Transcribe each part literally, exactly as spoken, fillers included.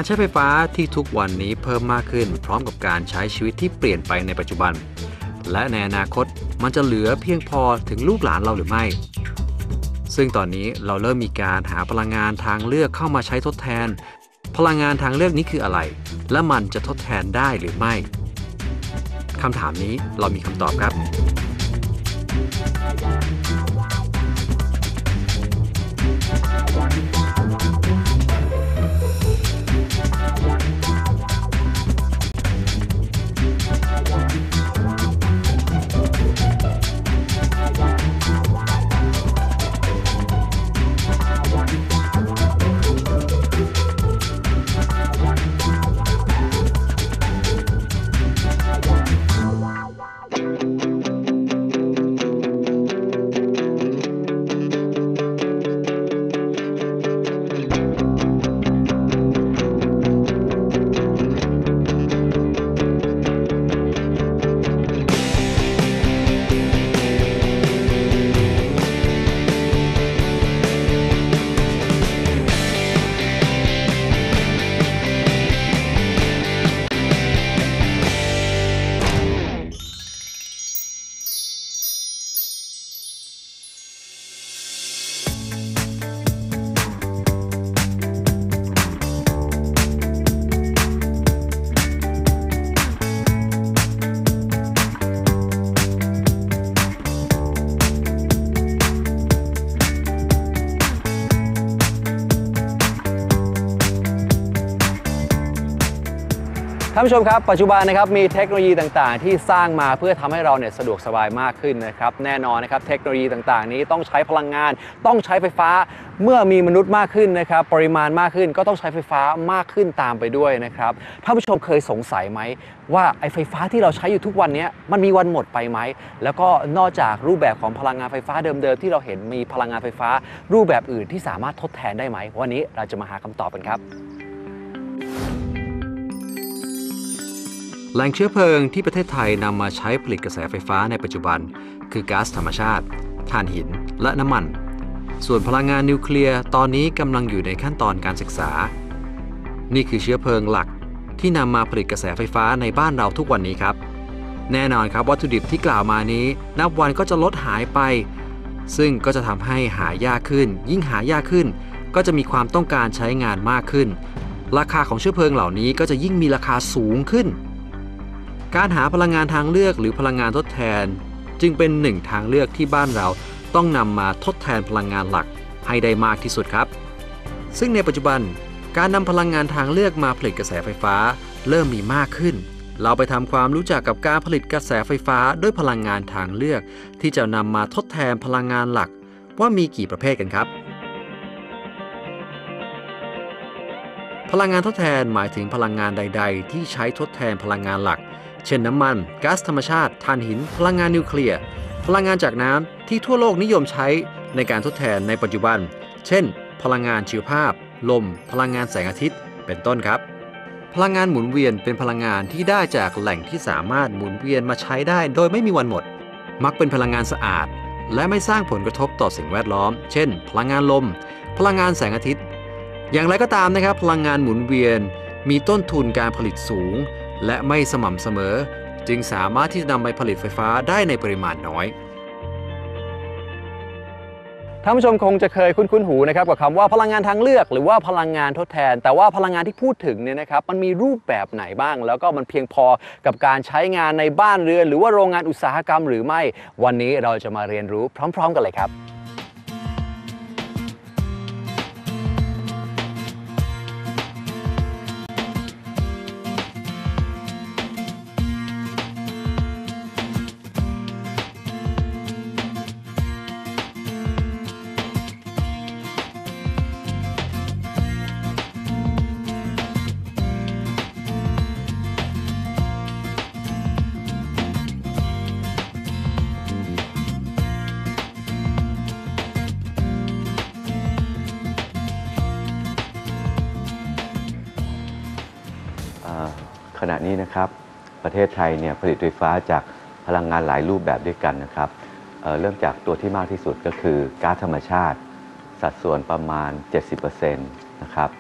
การใช้ไฟฟ้าที่ทุกวันนี้เพิ่มมากขึ้นพร้อมกับการใช้ชีวิตที่เปลี่ยนไปในปัจจุบันและในอนาคตมันจะเหลือเพียงพอถึงลูกหลานเราหรือไม่ซึ่งตอนนี้เราเริ่มมีการหาพลังงานทางเลือกเข้ามาใช้ทดแทนพลังงานทางเลือกนี้คืออะไรและมันจะทดแทนได้หรือไม่คำถามนี้เรามีคำตอบครับท่านผู้ชมครับปัจจุบันนะครับมีเทคโนโลยีต่างๆที่สร้างมาเพื่อทำให้เราเนี่ยสะดวกสบายมากขึ้นนะครับแน่นอนนะครับเทคโนโลยีต่างๆนี้ต้องใช้พลังงานต้องใช้ไฟฟ้าเมื่อมีมนุษย์มากขึ้นนะครับปริมาณมากขึ้นก็ต้องใช้ไฟฟ้ามากขึ้นตามไปด้วยนะครับท่านผู้ชมเคยสงสัยไหมว่าไอ้ไฟฟ้าที่เราใช้อยู่ทุกวันนี้มันมีวันหมดไปไหมแล้วก็นอกจากรูปแบบของพลังงานไฟฟ้าเดิมๆที่เราเห็นมีพลังงานไฟฟ้ารูปแบบอื่นที่สามารถทดแทนได้ไหมวันนี้เราจะมาหาคำตอบกันครับแหล่งเชื้อเพลิงที่ประเทศไทยนำมาใช้ผลิตกระแสไฟฟ้าในปัจจุบันคือก๊าซธรรมชาติถ่านหินและน้ำมันส่วนพลังงานนิวเคลียร์ตอนนี้กำลังอยู่ในขั้นตอนการศึกษานี่คือเชื้อเพลิงหลักที่นำมาผลิตกระแสไฟฟ้าในบ้านเราทุกวันนี้ครับแน่นอนครับวัตถุดิบที่กล่าวมานี้นับวันก็จะลดหายไปซึ่งก็จะทำให้หายากขึ้นยิ่งหายากขึ้นก็จะมีความต้องการใช้งานมากขึ้นราคาของเชื้อเพลิงเหล่านี้ก็จะยิ่งมีราคาสูงขึ้นการหาพลังงานทางเลือกหรือพลังงานทดแทนจึงเป็นหนึ่งทางเลือกที่บ้านเราต้องนำมาทดแทนพลังงานหลักให้ได้มากที่สุดครับซึ่งในปัจจุบันการนำพลังงานทางเลือกมาผลิตกระแสไฟฟ้าเริ่มมีมากขึ้นเราไปทำความรู้จักกับการผลิตกระแสไฟฟ้าด้วยพลังงานทางเลือกที่จะนำมาทดแทนพลังงานหลักว่ามีกี่ประเภทกันครับพลังงานทดแทนหมายถึงพลังงานใดๆที่ใช้ทดแทนพลังงานหลักเช่นน้ำมันก๊าซธรรมชาติถ่านหินพลังงานนิวเคลียร์พลังงานจากน้ำที่ทั่วโลกนิยมใช้ในการทดแทนในปัจจุบันเช่นพลังงานชีวภาพลมพลังงานแสงอาทิตย์เป็นต้นครับพลังงานหมุนเวียนเป็นพลังงานที่ได้จากแหล่งที่สามารถหมุนเวียนมาใช้ได้โดยไม่มีวันหมดมักเป็นพลังงานสะอาดและไม่สร้างผลกระทบต่อสิ่งแวดล้อมเช่นพลังงานลมพลังงานแสงอาทิตย์อย่างไรก็ตามนะครับพลังงานหมุนเวียนมีต้นทุนการผลิตสูงและไม่สม่ำเสมอจึงสามารถที่จะนำไปผลิตไฟฟ้าได้ในปริมาณน้อยท่านผู้ชมคงจะเคยคุ้นๆหูนะครับกับคำว่าพลังงานทางเลือกหรือว่าพลังงานทดแทนแต่ว่าพลังงานที่พูดถึงเนี่ยนะครับมันมีรูปแบบไหนบ้างแล้วก็มันเพียงพอกับการใช้งานในบ้านเรือนหรือว่าโรงงานอุตสาหกรรมหรือไม่วันนี้เราจะมาเรียนรู้พร้อมๆกันเลยครับขณะนี้นะครับประเทศไทยเนี่ยผลิตไฟฟ้าจากพลังงานหลายรูปแบบด้วยกันนะครับ เ, เริ่มจากตัวที่มากที่สุดก็คือก๊าซธรรมชาติสัดส่วนประมาณ เจ็ดสิบเปอร์เซ็นต์ นะครับ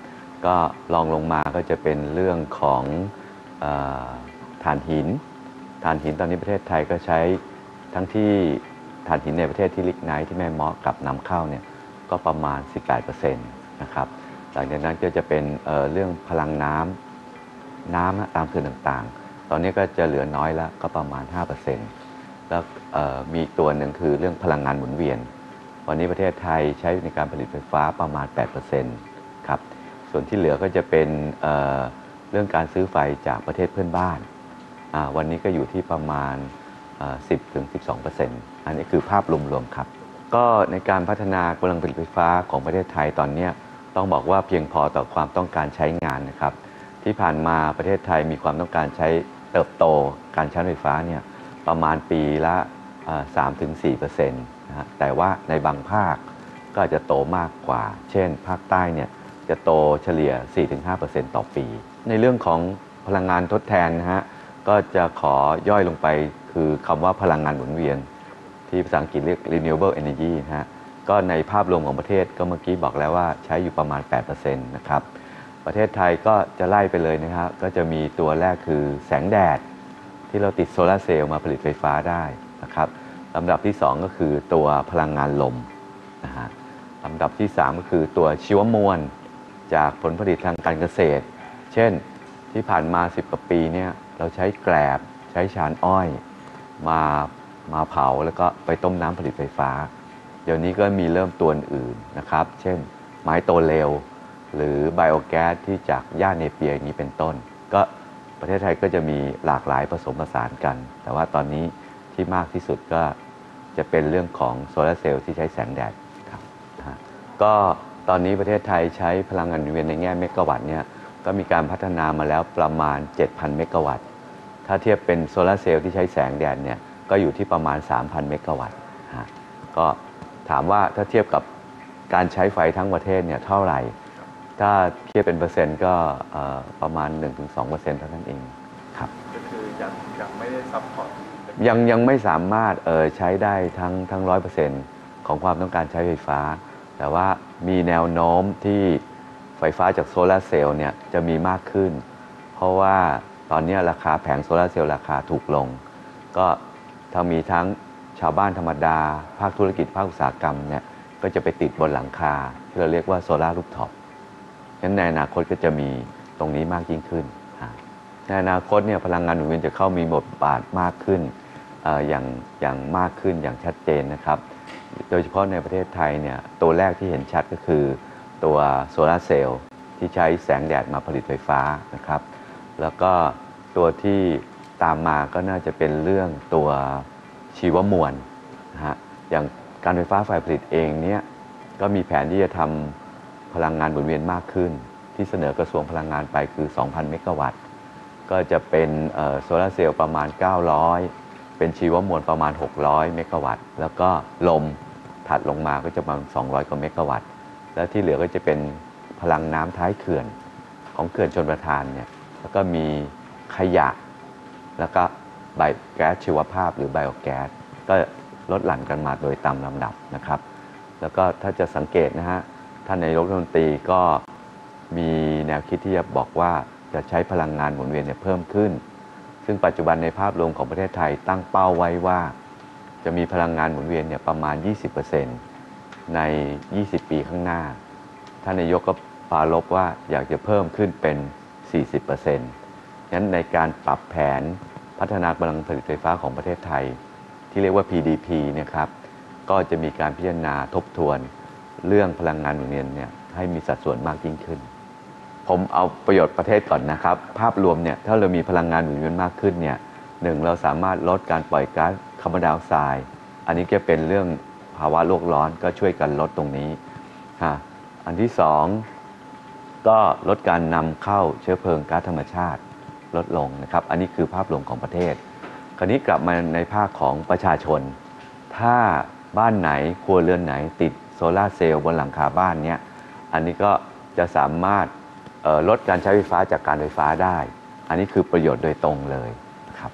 ก็รองลงมาก็จะเป็นเรื่องของเอ่อถ่านหินถ่านหินตอนนี้ประเทศไทยก็ใช้ทั้งที่ถ่านหินในประเทศที่ลิกไนท์ที่แม่เมาะกับนำเข้าเนี่ยก็ประมาณ สิบแปดเปอร์เซ็นต์ นะครับหลังจากนั้นก็จะเป็นเอ่อเรื่องพลังน้ำน้ำตามเขื่อนต่างๆตอนนี้ก็จะเหลือน้อยแล้วก็ประมาณ ห้าเปอร์เซ็นต์ แล้วมีอีกตัวหนึ่งคือเรื่องพลังงานหมุนเวียนวันนี้ประเทศไทยใช้ในการผลิตไฟฟ้าประมาณ แปดเปอร์เซ็นต์ ครับส่วนที่เหลือก็จะเป็น เอ่อ เรื่องการซื้อไฟจากประเทศเพื่อนบ้านวันนี้ก็อยู่ที่ประมาณ สิบถึงสิบสองเปอร์เซ็นต์ อันนี้คือภาพรวมๆครับก็ในการพัฒนากำลังผลิตไฟฟ้าของประเทศไทยตอนนี้ต้องบอกว่าเพียงพอต่อความต้องการใช้งานนะครับที่ผ่านมาประเทศไทยมีความต้องการใช้เติบโตการใช้ไฟฟ้าเนี่ยประมาณปีละ สามถึงสี่เปอร์เซ็นต์ นะฮะแต่ว่าในบางภาคก็อาจจะโตมากกว่าเช่นภาคใต้เนี่ยจะโตเฉลี่ย สี่ถึงห้าเปอร์เซ็นต์ ต่อปีในเรื่องของพลังงานทดแทนนะฮะก็จะขอย่อยลงไปคือคำว่าพลังงานหมุนเวียนที่ภาษาอังกฤษเรียก renewable energy นะฮะก็ในภาพรวมของประเทศก็เมื่อกี้บอกแล้วว่าใช้อยู่ประมาณ แปดเปอร์เซ็นต์ นะครับประเทศไทยก็จะไล่ไปเลยนะครับก็จะมีตัวแรกคือแสงแดดที่เราติดโซลาร์เซลล์มาผลิตไฟฟ้าได้นะครับลำดับที่สองก็คือตัวพลังงานลมนะฮะลำดับที่สามก็คือตัวชีวมวลจากผลผลิตทางการเกษตรเช่นที่ผ่านมาสิบกว่าปีเนี่ยเราใช้แกลบใช้ฉานอ้อยมามาเผาแล้วก็ไปต้มน้ำผลิตไฟฟ้าเดี๋ยวนี้ก็มีเริ่มตัวอื่นนะครับเช่นไม้โตเร็วหรือไบโอแก๊สที่จากหญ้าเนเปียอย่างนี้เป็นต้นก็ประเทศไทยก็จะมีหลากหลายผสมผสานกันแต่ว่าตอนนี้ที่มากที่สุดก็จะเป็นเรื่องของโซลาร์เซลล์ที่ใช้แสงแดดครับก็ตอนนี้ประเทศไทยใช้พลังงานหมุนเวียนในแง่เมกะวัตต์เนี่ยก็มีการพัฒนามาแล้วประมาณ เจ็ดพัน เมกะวัตต์ถ้าเทียบเป็นโซลาร์เซลล์ที่ใช้แสงแดดเนี่ยก็อยู่ที่ประมาณ สามพัน เมกะวัตต์ก็ถามว่าถ้าเทียบกับการใช้ไฟทั้งประเทศเนี่ยเท่าไหร่ถ้าเทียบเป็นเปอร์เซ็นต์ก็ประมาณ หนึ่งถึงสองเปอร์เซ็นต์ เท่านั้นเองครับก็คือยังยังไม่ได้ซัพพอร์ตยังยังไม่สามารถเออใช้ได้ทั้งทั้ง ร้อยเปอร์เซ็นต์ ของความต้องการใช้ไฟฟ้าแต่ว่ามีแนวโน้มที่ไฟฟ้าจากโซลาร์เซลล์เนี่ยจะมีมากขึ้นเพราะว่าตอนนี้ราคาแผงโซลาร์เซลล์ราคาถูกลงก็ถ้ามีทั้งชาวบ้านธรรมดาภาคธุรกิจภาคอุตสาหกรรมเนี่ยก็จะไปติดบนหลังคาที่เราเรียกว่าโซลาร์รูฟท็อปงั้นในอนาคตก็จะมีตรงนี้มากยิ่งขึ้นในอนาคตเนี่ยพลังงานหมุนเวียนจะเข้ามีบทบาทมากขึ้นอย่างอย่างมากขึ้นอย่างชัดเจนนะครับโดยเฉพาะในประเทศไทยเนี่ยตัวแรกที่เห็นชัดก็คือตัวโซลาร์เซลล์ที่ใช้แสงแดดมาผลิตไฟฟ้านะครับแล้วก็ตัวที่ตามมาก็น่าจะเป็นเรื่องตัวชีวมวลนะฮะอย่างการไฟฟ้าฝ่ายผลิตเองเนี่ยก็มีแผนที่จะทำพลังงานหมุนเวียนมากขึ้นที่เสนอกระทรวงพลังงานไปคือ สองพัน เมกะวัตต์ก็จะเป็นโซลาร์เซลล์ประมาณเก้าร้อยเป็นชีวมวลประมาณหกร้อยเมกะวัตต์แล้วก็ลมถัดลงมาก็จะประมาณสองร้อยกว่าเมกะวัตต์แล้วที่เหลือก็จะเป็นพลังน้ำท้ายเขื่อนของเขื่อนชลประทานเนี่ยแล้วก็มีขยะแล้วก็ไบแก๊สชีวภาพหรือไบโอแก๊สก็ลดหลั่นกันมาโดยตามลำดับนะครับแล้วก็ถ้าจะสังเกตนะฮะท่านนายกรัฐมนตรีก็มีแนวคิดที่จะบอกว่าจะใช้พลังงานหมุนเวียนเนี่ยเพิ่มขึ้นซึ่งปัจจุบันในภาพรวมของประเทศไทยตั้งเป้าไว้ว่าจะมีพลังงานหมุนเวียนเนี่ยประมาณ ยี่สิบเปอร์เซ็นต์ ใน ยี่สิบ ปีข้างหน้าท่านนายกก็ปรารภว่าอยากจะเพิ่มขึ้นเป็น สี่สิบเปอร์เซ็นต์ งั้นในการปรับแผนพัฒนากำลังผลิตไฟฟ้าของประเทศไทยที่เรียกว่า พี ดี พี เนี่ยครับก็จะมีการพิจารณาทบทวนเรื่องพลังงานหมุนเวียนเนี่ยให้มีสัดส่วนมากยิ่งขึ้นผมเอาประโยชน์ประเทศก่อนนะครับภาพรวมเนี่ยถ้าเรามีพลังงานหมุนเวียนมากขึ้นเนี่ยหนึ่งเราสามารถลดการปล่อยก๊าซคาร์บอนไดออกไซด์อันนี้ก็เป็นเรื่องภาวะโลกร้อนก็ช่วยกันลดตรงนี้อันที่สองก็ลดการนำเข้าเชื้อเพลิงก๊าซธรรมชาติลดลงนะครับอันนี้คือภาพรวมของประเทศคราวนี้กลับมาในภาคของประชาชนถ้าบ้านไหนครัวเรือนไหนติดโซลาร์เซลล์บนหลังคาบ้านเนี้ยอันนี้ก็จะสามารถลดการใช้ไฟฟ้าจากการไฟฟ้าได้อันนี้คือประโยชน์โดยตรงเลยครับ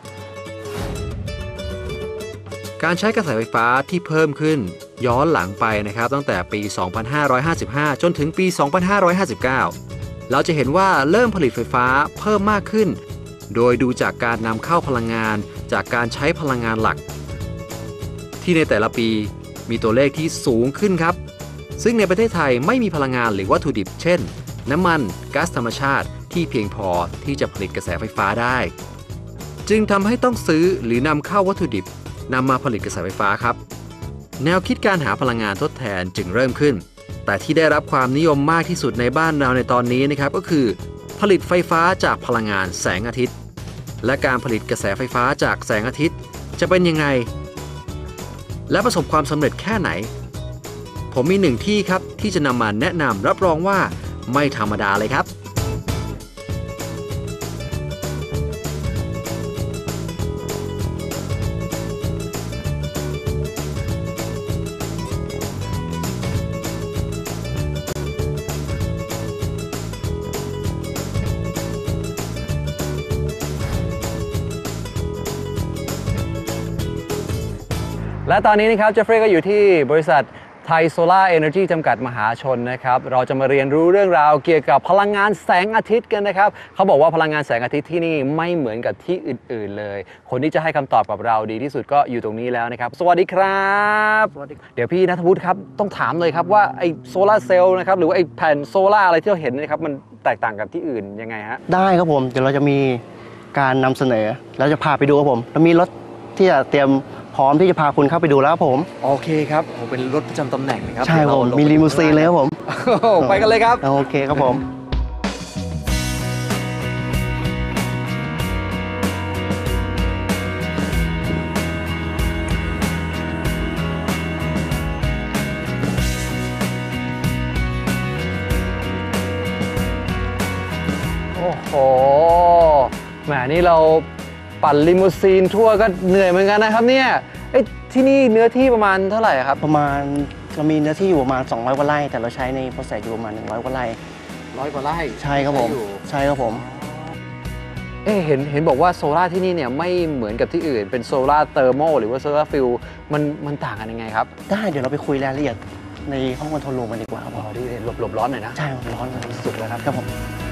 การใช้กระแสไฟฟ้าที่เพิ่มขึ้นย้อนหลังไปนะครับตั้งแต่ปี สองพันห้าร้อยห้าสิบห้า จนถึงปี สองพันห้าร้อยห้าสิบเก้าเราจะเห็นว่าเริ่มผลิตไฟฟ้าเพิ่มมากขึ้นโดยดูจากการนำเข้าพลังงานจากการใช้พลังงานหลักที่ในแต่ละปีมีตัวเลขที่สูงขึ้นครับซึ่งในประเทศไทยไม่มีพลังงานหรือวัตถุดิบเช่นน้ำมันก๊าซธรรมชาติที่เพียงพอที่จะผลิตกระแสไฟฟ้าได้จึงทำให้ต้องซื้อหรือนำเข้าวัตถุดิบนำมาผลิตกระแสไฟฟ้าครับแนวคิดการหาพลังงานทดแทนจึงเริ่มขึ้นแต่ที่ได้รับความนิยมมากที่สุดในบ้านเราในตอนนี้นะครับก็คือผลิตไฟฟ้าจากพลังงานแสงอาทิตย์และการผลิตกระแสไฟฟ้าจากแสงอาทิตย์จะเป็นยังไงและประสบความสำเร็จแค่ไหนผมมีหนึ่งที่ครับที่จะนำมาแนะนำรับรองว่าไม่ธรรมดาเลยครับและตอนนี้นะครับเจฟฟรีย์ก็อยู่ที่บริษัทไทยโซล่าเอเนอร์จีจำกัดมหาชนนะครับเราจะมาเรียนรู้เรื่องราวเกี่ยวกับพลังงานแสงอาทิตย์กันนะครับเขาบอกว่าพลังงานแสงอาทิตย์ที่นี่ไม่เหมือนกับที่อื่นๆเลยคนที่จะให้คำตอบกับเราดีที่สุดก็อยู่ตรงนี้แล้วนะครับสวัสดีครับสวัสดีเดี๋ยวพี่ณัฐวุฒิครับต้องถามเลยครับว่าไอ้โซล่าเซลล์นะครับหรือว่าไอ้แผ่นโซล่าอะไรที่เราเห็นนะครับมันแตกต่างกับที่อื่นยังไงฮะได้ครับผมเดี๋ยวเราจะมีการนำเสนอเราจะพาไปดูครับผมเรามีรถที่จะเตรียมพร้อมที่จะพาคุณเข้าไปดูแล้วครับผมโอเคครับโอ้เป็นรถประจำตำแหน่งนะครับใช่ผมมีลิมูซีนเลยครับผมไปกันเลยครับโอเคครับผมโอ้โหแหมนี่เราปั่นลิมูซีนทั่วก็เหนื่อยเหมือนกันนะครับเนี่ยไอ้ที่นี่เนื้อที่ประมาณเท่าไหร่ครับประมาณเรามีเนื้อที่อยู่ประมาณสองร้อยกว่าไร่แต่เราใช้ในโปรเซสอยู่ประมาณหนึ่งร้อยกว่าไร่ร้อยกว่าไร่ใช่ครับผมใช่ครับผมเอ๊ะเห็นเห็นบอกว่าโซล่าที่นี่เนี่ยไม่เหมือนกับที่อื่นเป็นโซล่าเทอร์โมหรือว่าโซล่าฟิลมันมันต่างกันยังไงครับได้เดี๋ยวเราไปคุยรายละเอียดในห้องคอนโทรลรูมกันดีกว่าครับอ๋อที่หลบหลบร้อนหน่อยนะใช่ร้อนสุดเลยครับครับผม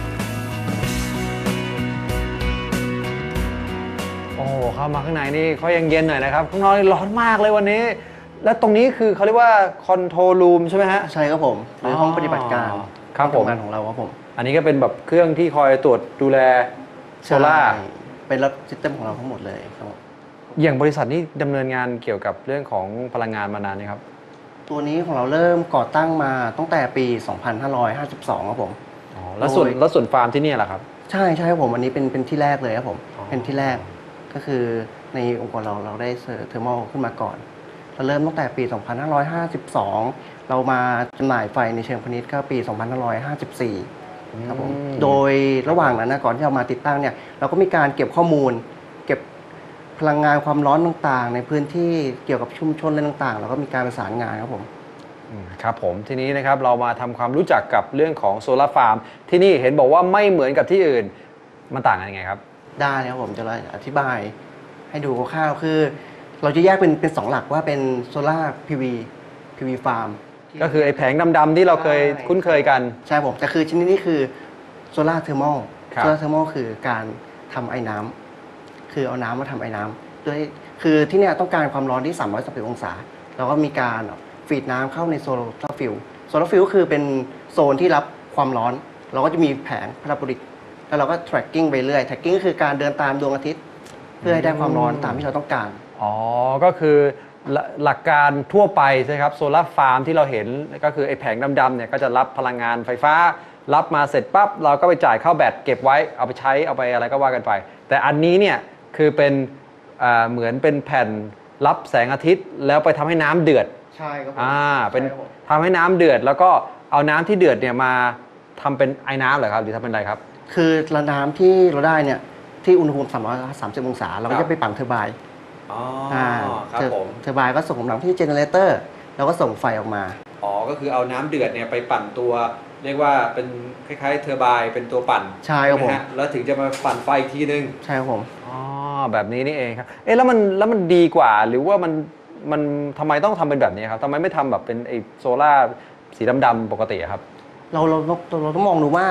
โอ้เข้ามาข้างในนี่เขายังเย็นหน่อยนะครับข้างนอกร้อนมากเลยวันนี้และตรงนี้คือเขาเรียกว่าคอนโทรลรูมใช่ไหมฮะใช่ครับผมหรือห้องปฏิบัติการครับผมงานของเราครับผมอันนี้ก็เป็นแบบเครื่องที่คอยตรวจดูแลโซล่าเป็นระบบซิสเต็มของเราทั้งหมดเลยครับอย่างบริษัทนี้ดำเนินงานเกี่ยวกับเรื่องของพลังงานมานานนี่ครับตัวนี้ของเราเริ่มก่อตั้งมาตั้งแต่ปี สองพันห้าร้อยห้าสิบสอง ครับผมอ๋อแล้วส่วนแล้วส่วนฟาร์มที่นี่แหละครับใช่ใช่ครับผมอันนี้เป็นเป็นที่แรกเลยครับผมเป็นที่แรกก็คือในองค์กรเราเราได้เซอร์เทอร์มอลขึ้นมาก่อนเราเริ่มตั้งแต่ปี สองพันห้าร้อยห้าสิบสอง เรามาจำหน่ายไฟในเชิงพาณิชย์ก็ปี สองพันห้าร้อยห้าสิบสี่ ครับผมโดยระหว่างนั้นนะก่อนที่เรามาติดตั้งเนี่ยเราก็มีการเก็บข้อมูลเก็บพลังงานความร้อนต่างๆในพื้นที่เกี่ยวกับชุมชนอะไรต่างๆเราก็มีการประสานงานครับผมครับผมทีนี้นะครับเรามาทำความรู้จักกับเรื่องของโซลาร์ฟาร์มที่นี่เห็นบอกว่าไม่เหมือนกับที่อื่นมันต่างกันยังไงครับได้ครับผมจะอธิบายให้ดูคร่าวๆคือเราจะแยกเป็นเป็นสองหลักว่าเป็นโซล่าพีวีพีวีฟาร์มก็คือไอ้แผงดำๆที่เราเคยคุ้นเคยกันใช่ผมแต่คือชนิดนี้คือโซล่าเทอร์โมโซล่าเทอร์โมคือการทำไอ้น้ำคือเอาน้ำมาทำไอ้น้ำโดยคือที่นี่ต้องการความร้อนที่สามร้อยสามสิบองศาเราก็มีการฟีดน้ำเข้าในโซลาร์ฟิลโซลาร์ฟิลก็คือเป็นโซนที่รับความร้อนเราก็จะมีแผงพาราโบลิกแล้วเราก็ tracking ไปเรื่อย tracking ก็คือการเดินตามดวงอาทิตย์เพื่อให้ได้ความร้อนตามที่เราต้องการอ๋อก็คือหลักการทั่วไปใช่ครับโซลาร์ฟาร์มที่เราเห็นก็คือไอ้แผงดำๆเนี่ยก็จะรับพลังงานไฟฟ้ารับมาเสร็จปั๊บเราก็ไปจ่ายเข้าแบตเก็บไว้เอาไปใช้เอาไปอะไรก็ว่ากันไปแต่อันนี้เนี่ยคือเป็นเหมือนเป็นแผ่นรับแสงอาทิตย์แล้วไปทำให้น้ำเดือดใช่ครับอ่าเป็นทำให้น้ำเดือดแล้วก็เอาน้ำที่เดือดเนี่ยมาทำเป็นไอ้น้ำเหรอครับหรือทำเป็นอะไรครับคือระน้ำที่เราได้เนี่ยที่อุณหภูมิสามร้อยสามสิบองศาเราก็จะไปปั่นเทอร์ไบน์อ๋อครับผมเทอร์ไบน์ก็ส่งกำลังที่เจเนเรเตอร์แล้วก็ส่งไฟออกมาอ๋อก็คือเอาน้ำเดือดเนี่ยไปปั่นตัวเรียกว่าเป็นคล้ายๆเทอร์ไบน์เป็นตัวปั่นใช่ครับผมแล้วถึงจะมาปั่นไฟอีกทีนึงใช่ครับผมอ๋อแบบนี้นี่เองครับเอ๊ะแล้วมันแล้วมันดีกว่าหรือว่ามันมันทำไมต้องทำเป็นแบบนี้ครับทำไมไม่ทำแบบเป็นไอโซล่าสีดำๆปกติครับเราเราเราต้องมองดูว่า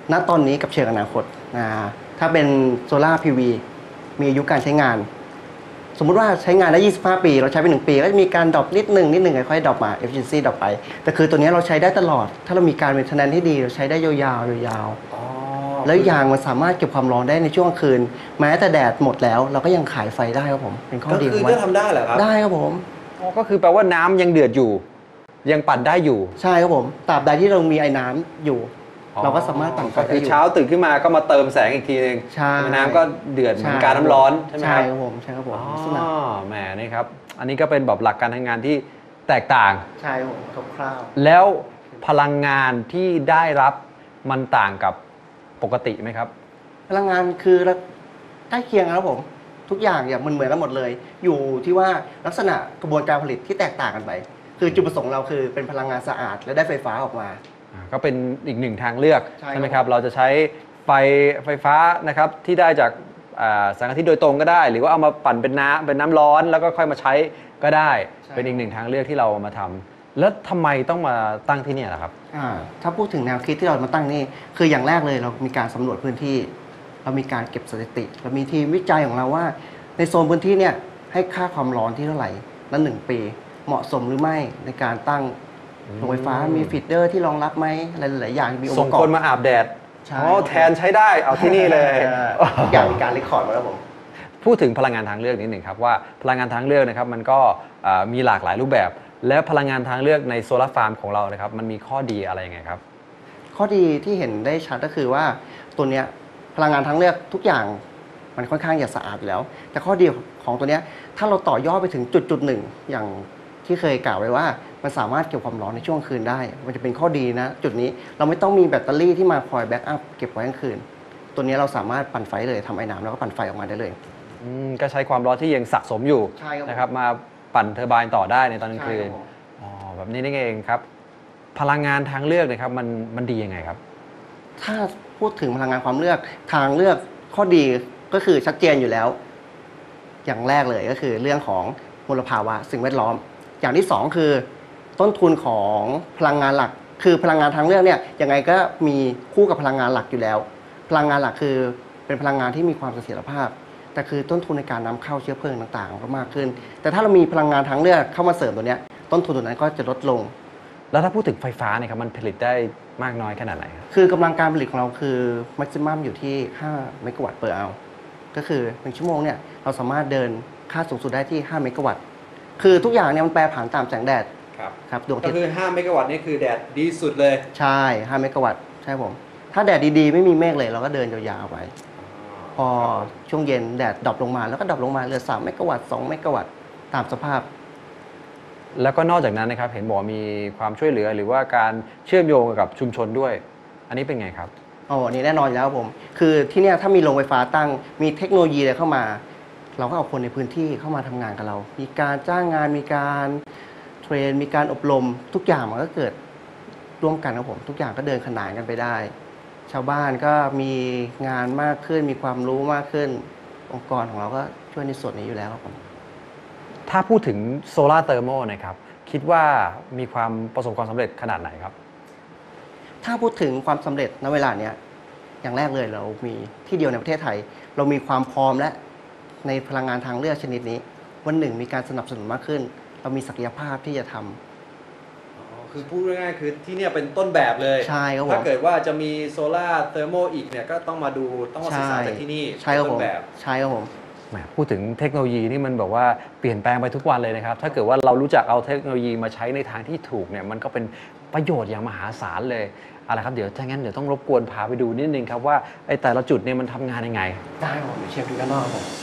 ณตอนนี้กับเชิงอนาคตนะถ้าเป็นโซล่า พี วี มีอายุการใช้งาน สมมุติว่าใช้งานได้ยี่สิบห้าปีเราใช้ไปหนึ่งปีก็จะมีการดรอปนิดหนึ่งนิดหนึ่งค่อยๆดรอปมา efficiency ดรอปไปแต่คือตัวนี้เราใช้ได้ตลอดถ้าเรามีการเป็นทนานที่ดีเราใช้ได้ยาวๆยาวๆแล้วยางมันสามารถเก็บความร้อนได้ในช่วงกลางคืนแม้แต่แดดหมดแล้วเราก็ยังขายไฟได้ครับผมเป็นข้อก็ดีขคือองมัก็นทำได้เหรอครับได้ครับผมอ๋อก็คือแปลว่าน้ำยังเดือดอยู่ ยังปั่นได้อยู่ใช่ครับผมตราบใดที่เรามีไอ้น้ำอยู่ เราก็สามารถปั่นไฟก็ได้คืออยู่เช้าตื่นขึ้นมาก็มาเติมแสงอีกทีนึงใช่น้ำก็เดือดเหมือนการน้ำร้อนใช่ไหมใช่ครับครับผมใช่ครับผมอ๋อลักษณะแหมนี่ครับอันนี้ก็เป็นแบบหลักการทำงานที่แตกต่างใช่ครับผมคร่าวแล้วพลังงานที่ได้รับมันต่างกับปกติไหมครับๆพลังงานคือใกล้เคียงกันครับผมทุกอย่างอย่างมันเหมือนกันหมดเลย อยู่ที่ว่าลักษณะกระบวนการผลิตที่แตกต่างกันไป คือจุดประสงค์เราคือเป็นพลังงานสะอาดและได้ไฟฟ้าออกมาอ่าก็เป็นอีกหนึ่งทางเลือกใช่ไหมครับเราจะใช้ไฟไฟฟ้านะครับที่ได้จากอ่าแสงอาทิตย์โดยตรงก็ได้ หรือว่าเอามาปั่นเป็นน้ำเป็นน้ำร้อนแล้วก็ค่อยมาใช้ก็ได้ เป็นอีกหนึ่งทางเลือกที่เรามาทำแล้วทำไมต้องมาตั้งที่นี่ล่ะครับอ่าถ้าพูดถึงแนวคิดที่เรามาตั้งนี่คืออย่างแรกเลยเรามีการสำรวจพื้นที่ เรามีการเก็บสถิติ เรามีทีมวิจัยของเราว่า ในโซนพื้นที่เนี่ยให้ค่าความร้อนที่เท่าไหร่ละหนึ่งปี เหมาะสมหรือไม่ในการตั้งโรงไฟฟ้ามีฟีดเดอร์ที่รองรับไหมอะไรหลายๆอย่างมีองค์ส่ปงระกอบคนมาอาบแดดใช่อ๋อแทนใช้ได้เอาที่นี่เลยทุกอย่างมีการรีคอร์ดมาแล้วผมพูดถึงพลังงานทางเลือกนิดหนึ่งครับว่าพลังงานทางเลือกนะครับมันก็อ่ามีหลากหลายรูปแบบ และพลังงานทางเลือกในโซลาร์ฟาร์มของเรานะครับมันมีข้อดีอะไรยังไงครับข้อดีที่เห็นได้ชัดก็คือว่าตัวเนี้ยพลังงานทางเลือกทุกอย่างมันค่อนข้างจะสะอาดอยู่แล้ว แต่ข้อดีของตัวเนี้ยถ้าเราต่อยอดไปถึงจุดจุดหนึ่งอย่างที่เคยกล่าวไว้ว่ามันสามารถเก็บความร้อนในช่วงคืนได้ มันจะเป็นข้อดีนะจุดนี้เราไม่ต้องมีแบตเตอรี่ที่มาคอยแบ็กอัพเก็บไว้กลางคืน ตัวนี้เราสามารถปั่นไฟเลยทำไอ้น้ำแล้วก็ปั่นไฟออกมาได้เลยอืมก็ใช้ความร้อนที่ยังสะสมอยู่ใช่ครับนะครับมาปั่นเทอร์ไบน์ต่อได้ในตอนกลางคืนใช่ครับผมอ๋อแบบนี้นี่เองครับ พลังงานทางเลือกนะครับมันมันดียังไงครับถ้าพูดถึงพลังงานความเลือกทางเลือกข้อดีก็คือชัดเจนอยู่แล้ว อย่างแรกเลยก็คือเรื่องของมลภาวะสิ่งแวดล้อม อย่างที่สองคือต้นทุนของพลังงานหลัก คือพลังงานทางเลือกเนี่ยยังไงก็มีคู่กับพลังงานหลักอยู่แล้ว พลังงานหลักคือเป็นพลังงานที่มีความเสถียรภาพ แต่คือต้นทุนในการนำเข้าเชื้อเพลิงต่างๆก็มากขึ้น แต่ถ้าเรามีพลังงานทางเลือกเข้ามาเสริมตัวเนี้ยต้นทุนตัวนั้นก็จะลดลงแล้วถ้าพูดถึงไฟฟ้าเนี่ยครับมันผลิตได้มากน้อยขนาดไหนครับคือกำลังการผลิตของเราคือมักซิมัมอยู่ที่ห้าเมกะวัตต์เปอร์เอาก็คือหนึ่งชั่วโมงเนี่ยเราสามารถเดินค่าสูงสุดได้ที่ห้าเมกะวัตต์คือทุกอย่างเนี่ยมันแปรผันตามแสงแดดครับครับดวงอาก็ทิตย์คือห้าเมกะวัตต์นี่คือแดดดีสุดเลยใช่ห้าเมกะวัตต์ใช่ผมถ้าแดดดีๆไม่มีเมฆเลยเราก็เดินยาวๆไปพอช่วงเย็นแดดดรอปลงมาแล้วก็ดรอปลงมาเหลือสามเมกะวัตต์สองเมกะวัตต์ตามสภาพแล้วก็นอกจากนั้นนะครับเห็นบอกมีความช่วยเหลือหรือว่าการเชื่อมโยงกับชุมชนด้วย อันนี้เป็นไงครับอ๋ออันนี้แน่นอนอยู่แล้วครับผม คือที่เนี่ยถ้ามีโรงไฟฟ้าตั้ง มีเทคโนโลยีอะไรเข้ามา เราก็เอาคนในพื้นที่เข้ามาทำงานกับเรา มีการจ้างงาน มีการเทรน มีการอบรม ทุกอย่างมันก็เกิดร่วมกันครับผม ทุกอย่างก็เดินขนานกันไปได้ ชาวบ้านก็มีงานมากขึ้น มีความรู้มากขึ้น องค์กรของเราก็ช่วยในส่วนนี้อยู่แล้วครับผมถ้าพูดถึงโซลาร์เทอร์โมนะครับคิดว่ามีความประสบความสำเร็จขนาดไหนครับถ้าพูดถึงความสำเร็จณเวลาเนี้ยอย่างแรกเลยเรามีที่เดียวในประเทศไทย เรามีความพร้อมและในพลังงานทางเลือกชนิดนี้ วันหนึ่งมีการสนับสนุนมากขึ้น เรามีศักยภาพที่จะทำคือพูดง่ายๆคือที่เนี่ยเป็นต้นแบบเลยใช่ครับผมถ้าเกิดว่าจะมีโซลาร์เทอร์โมอีกเนี่ยก็ต้องมาดูต้องมาศึกษาจากที่นี่ใช่ครับต้ผมนแบบใช่ครับผมแหมพูดถึงเทคโนโลยีนี่มันแบบว่าเปลี่ยนแปลงไปทุกวันเลยนะครับ ถ้าเกิดว่าเรารู้จักเอาเทคโนโลยีมาใช้ในทางที่ถูกเนี่ยมันก็เป็นประโยชน์อย่างมหาศาลเลยเอาละครับเดี๋ยวถ้างั้นเดี๋ยวต้องรบกวนพาไปดูนิดนึงครับว่าไอ้แต่ละจุดเนี่ยมันทำงานยังไงได้ครับผมเดี๋ยวเชฟดูด้านนอกครับผม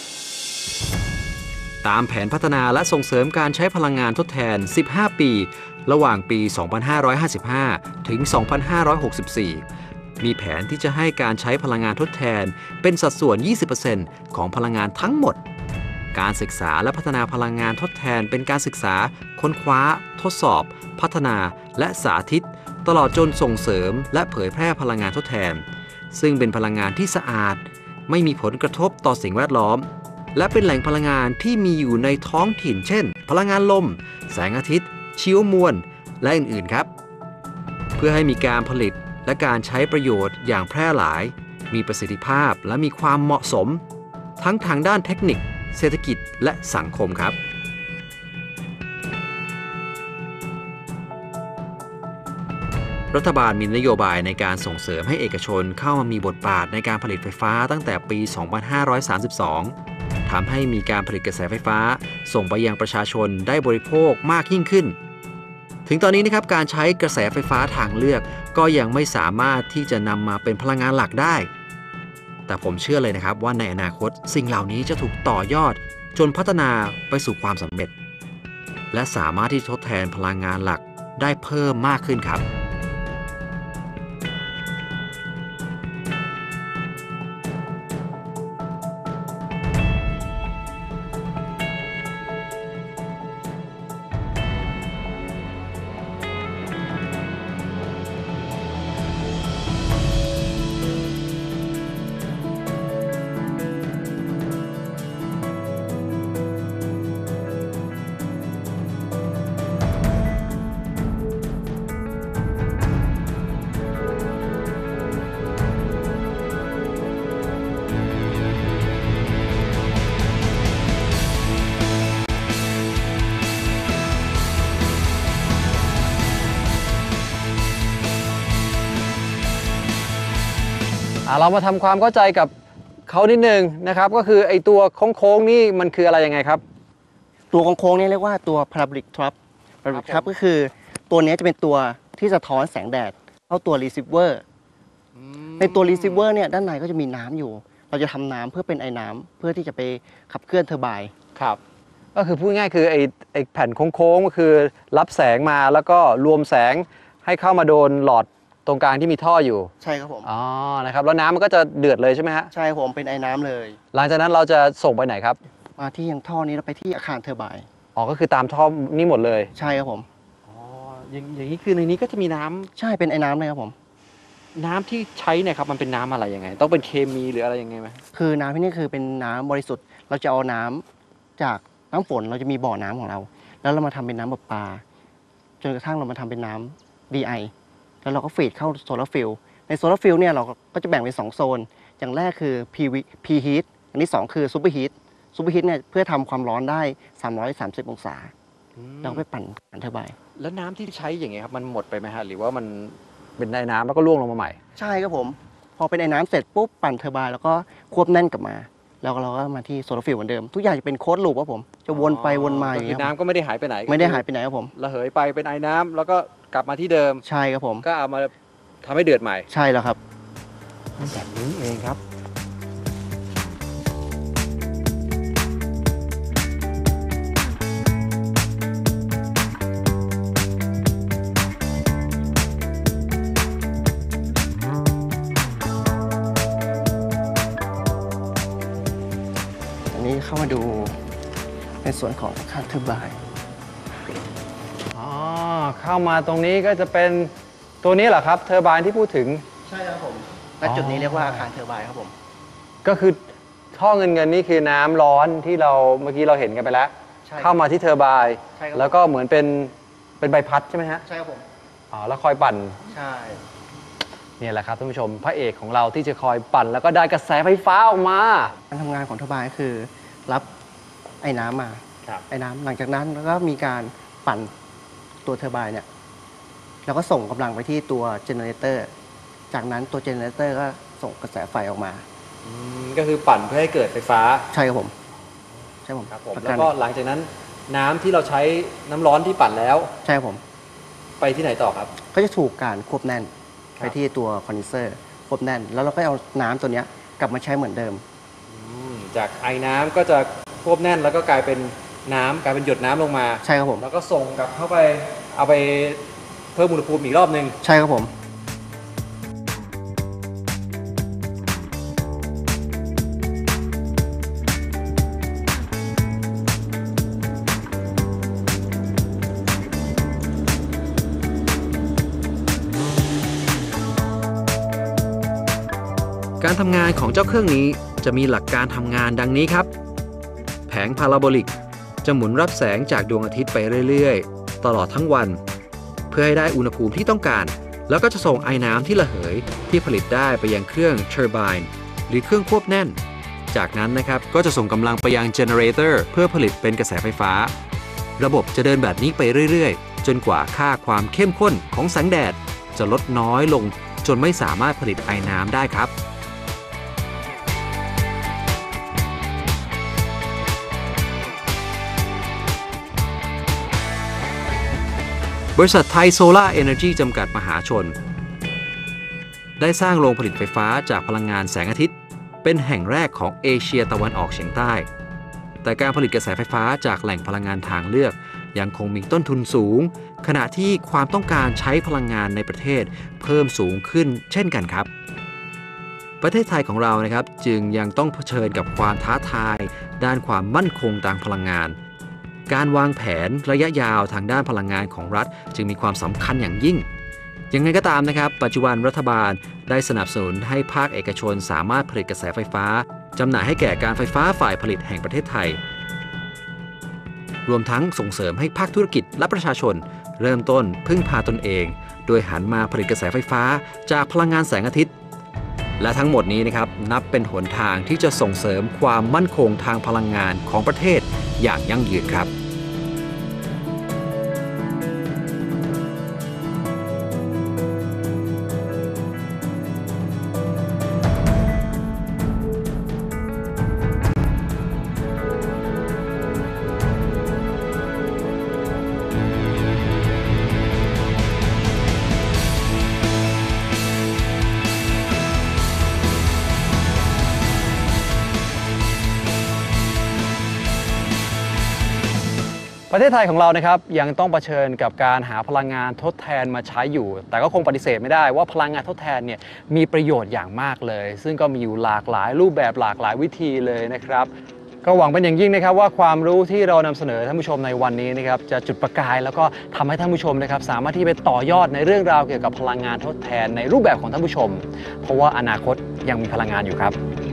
ตามแผนพัฒนาและส่งเสริมการใช้พลังงานทดแทน สิบห้า ปี ระหว่างปี สองพันห้าร้อยห้าสิบห้า ถึง สองพันห้าร้อยหกสิบสี่ มีแผนที่จะให้การใช้พลังงานทดแทนเป็นสัดส่วน ยี่สิบเปอร์เซ็นต์ ของพลังงานทั้งหมด การศึกษาและพัฒนาพลังงานทดแทนเป็นการศึกษา ค้นคว้า ทดสอบ พัฒนา และสาธิต ตลอดจนส่งเสริมและเผยแพร่พลังงานทดแทน ซึ่งเป็นพลังงานที่สะอาด ไม่มีผลกระทบต่อสิ่งแวดล้อม และเป็นแหล่งพลังงานที่มีอยู่ในท้องถิ่นเช่น พลังงานลม แสงอาทิตย์ ชีวมวล และอื่นๆครับ เพื่อให้มีการผลิตและการใช้ประโยชน์อย่างแพร่หลาย มีประสิทธิภาพและมีความเหมาะสม ทั้งทางด้านเทคนิค เศรษฐกิจและสังคมครับรัฐบาลมีนโยบายในการส่งเสริมให้เอกชนเข้ามามีบทบาทในการผลิตไฟฟ้าตั้งแต่ปี สองพันห้าร้อยสามสิบสอง ทำให้มีการผลิตกระแสไฟฟ้าส่งไปยังประชาชนได้บริโภคมากยิ่งขึ้น ถึงตอนนี้นะครับการใช้กระแสไฟฟ้าทางเลือกก็ยังไม่สามารถที่จะนำมาเป็นพลังงานหลักได้ แต่ผมเชื่อเลยนะครับว่าในอนาคตสิ่งเหล่านี้จะถูกต่อยอดจนพัฒนาไปสู่ความสำเร็จ และสามารถที่ทดแทนพลังงานหลักได้เพิ่มมากขึ้นครับเรามาทำความเข้าใจกับเขานิดนึงนะครับก็คือไอตัวโค้งๆนี่มันคืออะไรยังไงครับตัวโค้งๆนี่เรียกว่าตัว Parabolic Trap Parabolic Trap ก็คือตัวนี้จะเป็นตัวที่สะท้อนแสงแดดเข้าตัว Receiver ในตัว Receiver เนี่ยด้านในก็จะมีน้ำอยู่เราจะทำน้ำเพื่อเป็นไอ้น้ำเพื่อที่จะไปขับเคลื่อนเทอร์ไบน์ครับก็คือพูดง่ายคือไอไอแผ่นโค้งๆก็คือรับแสงมาแล้วก็รวมแสงให้เข้ามาโดนหลอดตรงกลางที่มีท่ออยู่ใช่ครับผมอ๋อนะครับแล้วน้ำมันก็จะเดือดเลยใช่ไหมฮะใช่ผมเป็นไอ้น้ำเลยหลังจากนั้นเราจะส่งไปไหนครับมาที่ยังท่อนี้แล้วไปที่อาคารเทอร์ไบน์อ๋อก็คือตามท่อนี่หมดเลยใช่ครับผมอ๋ออย่างอย่างนี้คือในนี้ก็จะมีน้ำใช่เป็นไอ้น้ำเลยครับผมน้ำที่ใช้เนี่ยครับมันเป็นน้ำอะไรยังไงต้องเป็นเคมีหรืออะไรยังไงไหมคือน้ำที่นี่คือเป็นน้ำบริสุทธิ์เราจะเอาน้ำจากน้ำฝนเราจะมีบ่อน้ำของเราแล้วเรามาทำเป็นน้ำประปาจนกระทั่งเรามาทำเป็นน้ำ ดี ไอแล้วเราก็ฟีดเข้าโซลาร์ฟิลด์ในโซลาร์ฟิลด์เนี่ยเราก็จะแบ่งเป็นสองโซนอย่างแรกคือ P P heat อันที่สองคือ Super heat Super heat เนี่ยเพื่อทำความร้อนได้สามร้อยสามสิบองศาเราไปปั่นปั่นเทอร์ไบน์แล้วน้ำที่ใช้อย่างเงี้ยครับมันหมดไปไหมฮะหรือว่ามันเป็นไอ้น้ำแล้วก็ร่วงลงมาใหม่ใช่ครับผมพอเป็นไอ้น้ำเสร็จปุ๊บปั่นเทอร์ไบน์แล้วก็ควบแน่นกลับมาแล้วเราก็มาที่โซลาร์ฟิลด์เหมือนเดิมทุกอย่างจะเป็นโค้ดลูปครับผมจะวนไปวนมาอย่างเงี้ยน้ำก็ไม่ได้หายไปไหนไม่ได้หายไปไหนครับผมระเหยไปเป็นไอ้น้ำแล้วก็กลับมาที่เดิมใช่ครับผมก็เอามาทำให้เดือดใหม่ใช่แล้วครับแบบนี้เองครับอันนี้เข้ามาดูในส่วนของอาคารเทอร์ไบน์อ๋อเข้ามาตรงนี้ก็จะเป็นตัวนี้เหรอครับเทอร์ไบน์ที่พูดถึงใช่ครับผมณจุดนี้เรียกว่าอาคารเทอร์ไบน์ครับผมก็คือท่อเงินเงินนี่คือน้ำร้อนที่เราเมื่อกี้เราเห็นกันไปแล้วเข้ามาที่เทอร์ไบน์แล้วก็เหมือนเป็นเป็นใบพัดใช่ไหมฮะใช่ครับผมอ๋อแล้วคอยปั่นใช่เนี่ยแหละครับท่านผู้ชมพระเอกของเราที่จะคอยปั่นแล้วก็ได้กระแสไฟฟ้าออกมาการทำงานของเทอร์ไบน์คือรับไอ้น้ำมาไอ้น้ำหลังจากนั้นแล้วก็มีการปั่นตัวเทอร์ไบน์เนี่ยแล้วก็ส่งกำลังไปที่ตัวเจเนเรเตอร์จากนั้นตัวเจเนเรเตอร์ก็ส่งกระแสไฟออกมาก็คือปั่นเพื่อให้เกิดไฟฟ้าใช่ครับผมใช่ผมครับผมแล้วก็หลังจากนั้นน้ำที่เราใช้น้ำร้อนที่ปั่นแล้วใช่ผมไปที่ไหนต่อครับก็จะถูกการควบแน่นไปที่ตัวคอนเดนเซอร์ควบแน่นแล้วเราก็เอาน้ำตัวนี้กลับมาใช้เหมือนเดิมจากไอ้น้ำก็จะควบแน่นแล้วก็กลายเป็นน้ำกลายเป็นหยดน้ำลงมาใช่ครับผมแล้วก็ส่งกลับเข้าไปเอาไปเพิ่มอุณหภูมิอีกรอบนึงใช่ครับผมการทำงานของเจ้าเครื่องนี้จะมีหลักการทำงานดังนี้ครับแผงพาราโบลิกจะหมุนรับแสงจากดวงอาทิตย์ไปเรื่อยๆตลอดทั้งวันเพื่อให้ได้อุณหภูมิที่ต้องการแล้วก็จะส่งไอ้น้ำที่ระเหยที่ผลิตได้ไปยังเครื่องเทอร์ไบน์หรือเครื่องควบแน่นจากนั้นนะครับก็จะส่งกำลังไปยังเจเนเรเตอร์เพื่อผลิตเป็นกระแสไฟฟ้าระบบจะเดินแบบนี้ไปเรื่อยๆจนกว่าค่าความเข้มข้นของแสงแดดจะลดน้อยลงจนไม่สามารถผลิตไอน้ำได้ครับบริษัทไทยโซล่าเอเนอร์จีจำกัดมหาชนได้สร้างโรงผลิตไฟฟ้าจากพลังงานแสงอาทิตย์เป็นแห่งแรกของเอเชียตะวันออกเฉียงใต้แต่การผลิตกระแสไฟฟ้าจากแหล่งพลังงานทางเลือกยังคงมีต้นทุนสูงขณะที่ความต้องการใช้พลังงานในประเทศเพิ่มสูงขึ้นเช่นกันครับประเทศไทยของเรานะครับจึงยังต้องเผชิญกับความท้าทายด้านความมั่นคงทางพลังงานการวางแผนระยะยาวทางด้านพลังงานของรัฐจึงมีความสำคัญอย่างยิ่งยังไงก็ตามนะครับปัจจุบันรัฐบาลได้สนับสนุนให้ภาคเอกชนสามารถผลิตกระแสไฟฟ้าจำหน่ายให้แก่การไฟฟ้าฝ่ายผลิตแห่งประเทศไทยรวมทั้งส่งเสริมให้ภาคธุรกิจและประชาชนเริ่มต้นพึ่งพาตนเองโดยหันมาผลิตกระแสไฟฟ้าจากพลังงานแสงอาทิตย์และทั้งหมดนี้นะครับนับเป็นหนทางที่จะส่งเสริมความมั่นคงทางพลังงานของประเทศอย่างยั่งยืนครับประเทศไทยของเรานะครับยังต้องเผชิญกับการหาพลังงานทดแทนมาใช้อยู่แต่ก็คงปฏิเสธไม่ได้ว่าพลังงานทดแทนเนี่ยมีประโยชน์อย่างมากเลยซึ่งก็มีอยู่หลากหลายรูปแบบหลากหลายวิธีเลยนะครับก็หวังเป็นอย่างยิ่งนะครับว่าความรู้ที่เรานำเสนอท่านผู้ชมในวันนี้นะครับจะจุดประกายแล้วก็ทำให้ท่านผู้ชมนะครับสามารถที่ไปต่อยอดในเรื่องราวเกี่ยวกับพลังงานทดแทนในรูปแบบของท่านผู้ชมเพราะว่าอนาคตยังมีพลังงานอยู่ครับ